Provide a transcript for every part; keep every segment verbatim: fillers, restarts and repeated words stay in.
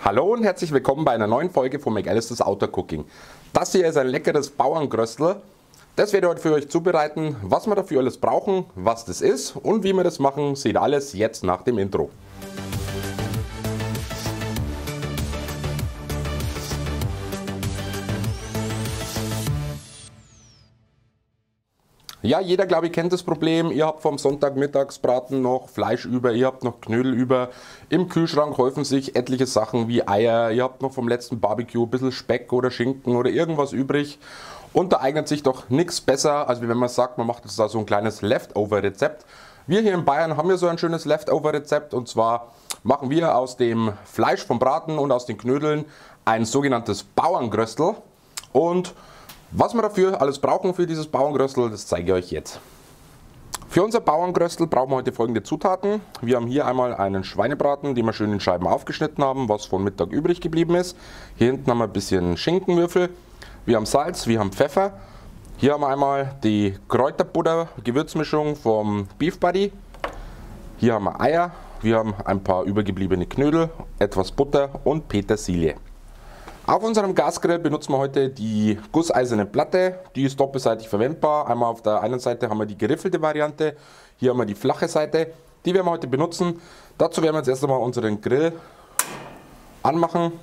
Hallo und herzlich willkommen bei einer neuen Folge von McAllister's Outdoor Cooking. Das hier ist ein leckeres Bauerngröstel. Das werde ich heute für euch zubereiten. Was wir dafür alles brauchen, was das ist und wie wir das machen, seht ihr alles jetzt nach dem Intro. Ja, jeder, glaube ich, kennt das Problem. Ihr habt vom Sonntagmittagsbraten noch Fleisch über, ihr habt noch Knödel über. Im Kühlschrank häufen sich etliche Sachen wie Eier. Ihr habt noch vom letzten Barbecue ein bisschen Speck oder Schinken oder irgendwas übrig. Und da eignet sich doch nichts besser, als wenn man sagt, man macht jetzt da so ein kleines Leftover-Rezept. Wir hier in Bayern haben ja so ein schönes Leftover-Rezept. Und zwar machen wir aus dem Fleisch vom Braten und aus den Knödeln ein sogenanntes Bauerngröstel. Und was wir dafür alles brauchen für dieses Bauerngröstel, das zeige ich euch jetzt. Für unser Bauerngröstel brauchen wir heute folgende Zutaten. Wir haben hier einmal einen Schweinebraten, den wir schön in Scheiben aufgeschnitten haben, was von Mittag übrig geblieben ist. Hier hinten haben wir ein bisschen Schinkenwürfel. Wir haben Salz, wir haben Pfeffer. Hier haben wir einmal die Kräuterbutter Gewürzmischung vom Beef Buddy. Hier haben wir Eier, wir haben ein paar übergebliebene Knödel, etwas Butter und Petersilie. Auf unserem Gasgrill benutzen wir heute die gusseiserne Platte, die ist doppelseitig verwendbar. Einmal auf der einen Seite haben wir die geriffelte Variante, hier haben wir die flache Seite, die werden wir heute benutzen. Dazu werden wir jetzt erst einmal unseren Grill anmachen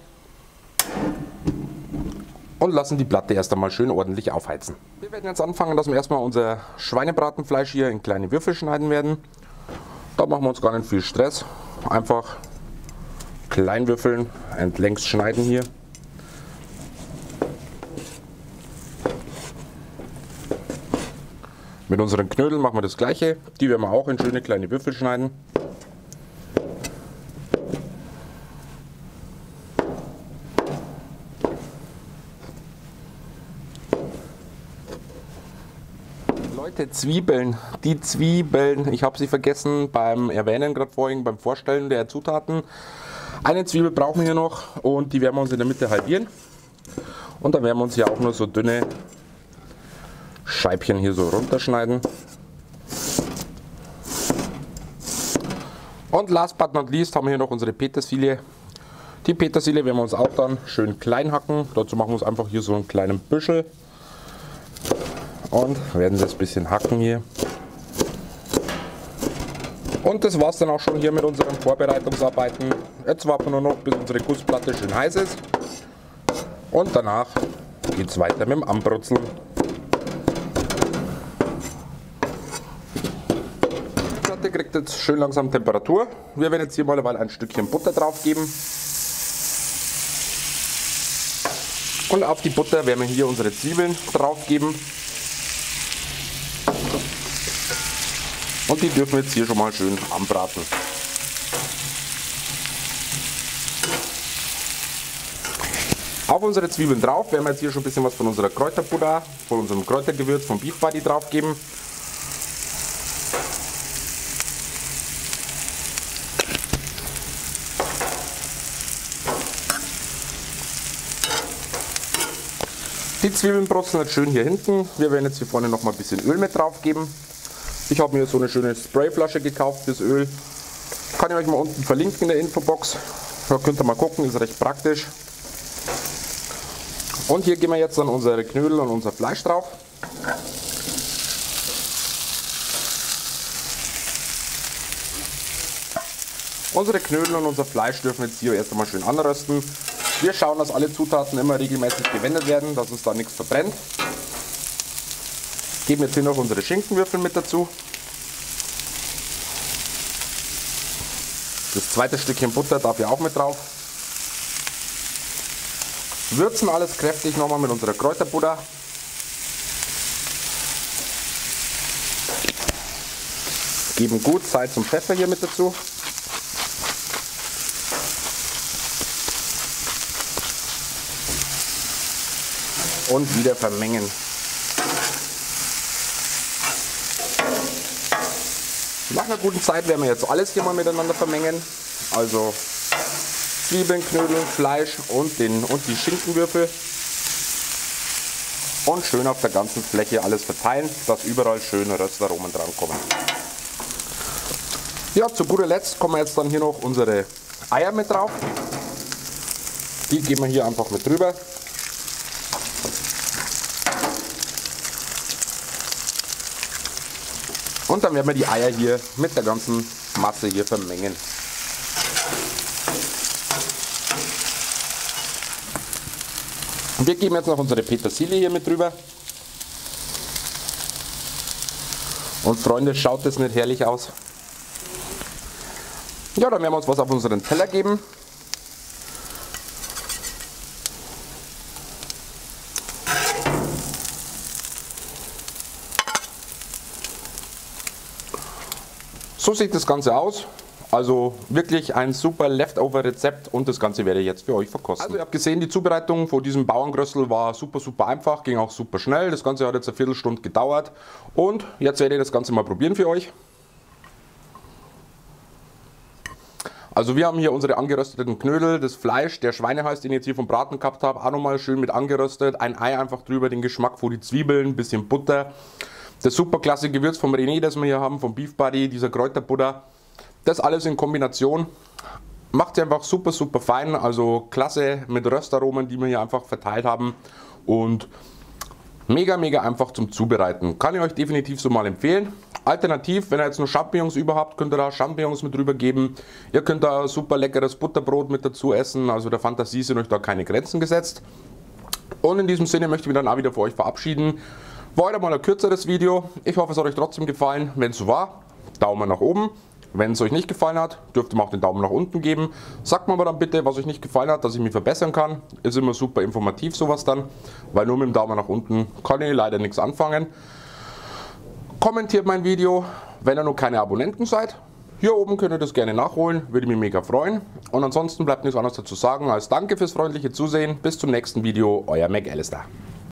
und lassen die Platte erst einmal schön ordentlich aufheizen. Wir werden jetzt anfangen, dass wir erstmal unser Schweinebratenfleisch hier in kleine Würfel schneiden werden. Da machen wir uns gar nicht viel Stress, einfach klein würfeln, längs schneiden hier. Mit unseren Knödeln machen wir das gleiche, die werden wir auch in schöne kleine Würfel schneiden. Leute, Zwiebeln, die Zwiebeln, ich habe sie vergessen beim Erwähnen, gerade vorhin beim Vorstellen der Zutaten. Eine Zwiebel brauchen wir hier noch und die werden wir uns in der Mitte halbieren. Und dann werden wir uns hier auch nur so dünne Scheibchen hier so runterschneiden. Und last but not least haben wir hier noch unsere Petersilie. Die Petersilie werden wir uns auch dann schön klein hacken. Dazu machen wir uns einfach hier so einen kleinen Büschel und werden das ein bisschen hacken hier. Und das war es dann auch schon hier mit unseren Vorbereitungsarbeiten. Jetzt warten wir nur noch, bis unsere Gussplatte schön heiß ist. Und danach geht es weiter mit dem Anbrutzeln. Die kriegt jetzt schön langsam Temperatur. Wir werden jetzt hier mal ein Stückchen Butter drauf geben. Und auf die Butter werden wir hier unsere Zwiebeln drauf geben. Und die dürfen wir jetzt hier schon mal schön anbraten. Auf unsere Zwiebeln drauf werden wir jetzt hier schon ein bisschen was von unserer Kräuterbutter, von unserem Kräutergewürz vom Beef Buddy drauf geben. Die Zwiebeln brutzeln jetzt schön hier hinten. Wir werden jetzt hier vorne noch mal ein bisschen Öl mit drauf geben. Ich habe mir so eine schöne Sprayflasche gekauft fürs Öl. Kann ich euch mal unten verlinken in der Infobox. Da könnt ihr mal gucken, ist recht praktisch. Und hier geben wir jetzt dann unsere Knödel und unser Fleisch drauf. Unsere Knödel und unser Fleisch dürfen jetzt hier erst einmal schön anrösten. Wir schauen, dass alle Zutaten immer regelmäßig gewendet werden, dass uns da nichts verbrennt. Geben jetzt hier noch unsere Schinkenwürfel mit dazu. Das zweite Stückchen Butter darf hier auch mit drauf. Würzen alles kräftig nochmal mit unserer Kräuterbutter. Geben gut Salz und Pfeffer hier mit dazu. Und wieder vermengen. Nach einer guten Zeit werden wir jetzt alles hier mal miteinander vermengen. Also Zwiebeln, Knödel, Fleisch und, den, und die Schinkenwürfel. Und schön auf der ganzen Fläche alles verteilen, dass überall schöne Röstaromen dran kommen. Ja, zu guter Letzt kommen jetzt dann hier noch unsere Eier mit drauf. Die geben wir hier einfach mit drüber. Und dann werden wir die Eier hier mit der ganzen Masse hier vermengen. Und wir geben jetzt noch unsere Petersilie hier mit drüber. Und Freunde, schaut das nicht herrlich aus? Ja, dann werden wir uns was auf unseren Teller geben. So sieht das Ganze aus. Also wirklich ein super Leftover-Rezept und das Ganze werde ich jetzt für euch verkosten. Also ihr habt gesehen, die Zubereitung von diesem Bauerngrössel war super, super einfach, ging auch super schnell. Das Ganze hat jetzt eine Viertelstunde gedauert und jetzt werde ich das Ganze mal probieren für euch. Also wir haben hier unsere angerösteten Knödel, das Fleisch, der Schweinehals, den ich jetzt hier vom Braten gehabt habe, auch nochmal schön mit angeröstet. Ein Ei einfach drüber, den Geschmack von die Zwiebeln, ein bisschen Butter. Das super klasse Gewürz vom René, das wir hier haben, vom Beef Buddy, dieser Kräuterbutter. Das alles in Kombination macht sie einfach super, super fein. Also klasse mit Röstaromen, die wir hier einfach verteilt haben. Und mega, mega einfach zum Zubereiten. Kann ich euch definitiv so mal empfehlen. Alternativ, wenn ihr jetzt noch Champignons über habt, könnt ihr da Champignons mit drüber geben. Ihr könnt da super leckeres Butterbrot mit dazu essen. Also der Fantasie sind euch da keine Grenzen gesetzt. Und in diesem Sinne möchte ich mich dann auch wieder für euch verabschieden. War heute mal ein kürzeres Video. Ich hoffe, es hat euch trotzdem gefallen. Wenn es so war, Daumen nach oben. Wenn es euch nicht gefallen hat, dürft ihr mir auch den Daumen nach unten geben. Sagt mir aber dann bitte, was euch nicht gefallen hat, dass ich mich verbessern kann. Ist immer super informativ sowas dann, weil nur mit dem Daumen nach unten kann ich leider nichts anfangen. Kommentiert mein Video, wenn ihr noch keine Abonnenten seid. Hier oben könnt ihr das gerne nachholen, würde mich mega freuen. Und ansonsten bleibt nichts anderes dazu sagen als danke fürs freundliche Zusehen. Bis zum nächsten Video, euer McAllister.